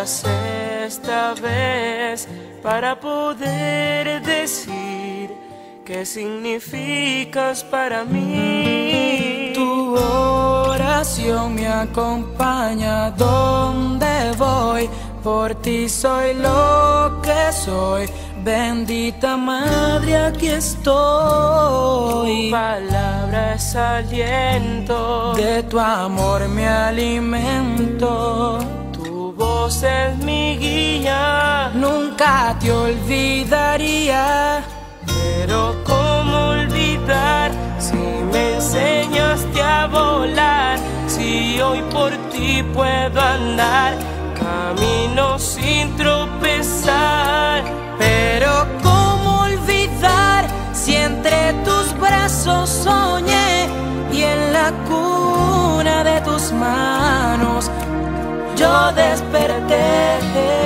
más esta vez para poder decir qué significas para mí. Tu oración me acompaña donde voy, por ti soy lo que soy. Bendita Madre, aquí estoy. Tu palabra es aliento, de tu amor me alimento. Tu voz es mi guía, nunca te olvidaría. Pero ¿cómo olvidar si me enseñaste a volar? Si hoy por ti puedo andar, camino sin tropezar. Pero ¿cómo olvidar si entre tus brazos soñé y en la cuna de tus manos yo desperté?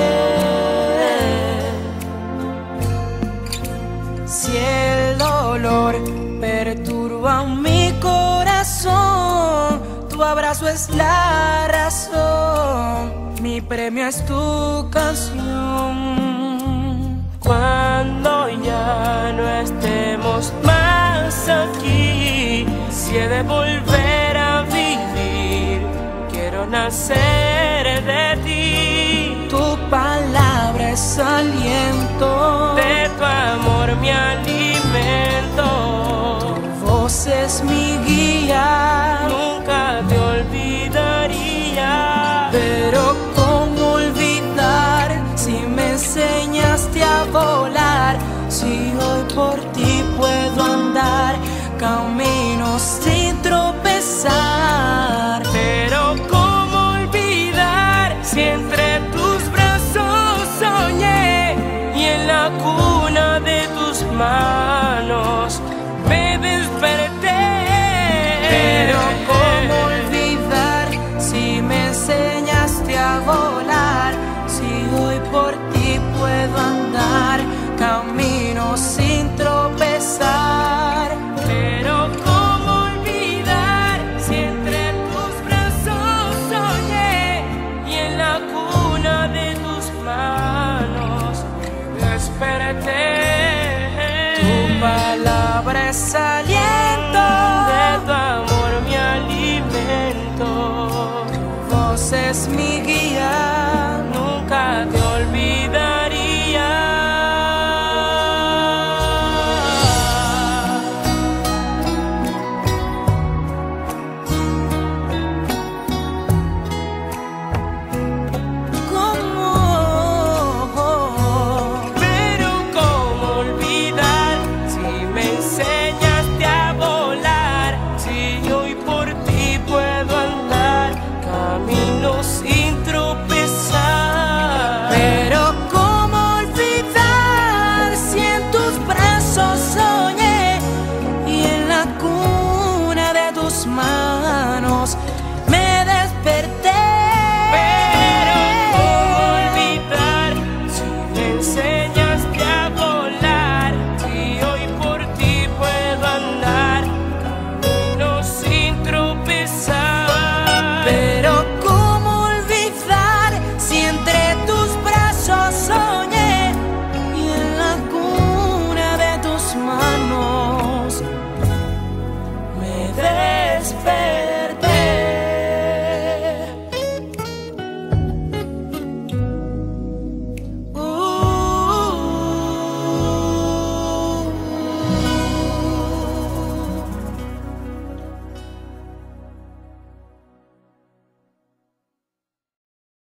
Si el dolor perturba mi corazón, tu abrazo es la razón, mi premio es tu canción. Cuando ya no estemos más aquí, si he de volver a vivir, quiero nacer de ti. Tu palabra es aliento, de tu amor me alimento. Tu voz es mi guía, nunca te olvidaría. Pero ¿cómo olvidar si me enseñaste a volar? Si hoy por ti puedo andar, camino sin tropezar. Pero ¿cómo olvidar si entre tus brazos soñé y en la cuna de tus manos me desperté? Pero ¿cómo olvidar si me enseñaste a volar? Si hoy por ti puedo andar, camino sin tropezar. Pero ¿cómo olvidar si entre tus brazos soñé y en la cuna de tus manos me desperté? Tu palabra es aliento,